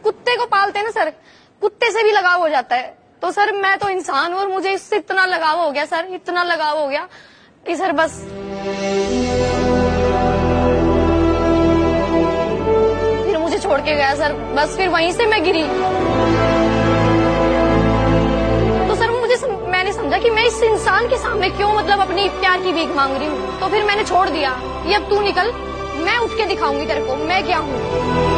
कुत्ते को पालते हैं ना सर, कुत्ते से भी लगाव हो जाता है। तो सर मैं तो इंसान हूँ और मुझे इससे इतना लगाव हो गया सर, इतना लगाव हो गया कि सर बस फिर मुझे छोड़ के गया सर, बस फिर वहीं से मैं गिरी। तो सर मैंने समझा कि मैं इस इंसान के सामने क्यों मतलब अपनी प्यार की भीख मांग रही हूँ। तो फिर मैंने छोड़ दिया, ये अब तू निकल, मैं उठ के दिखाऊंगी तेरे को मैं क्या हूँ।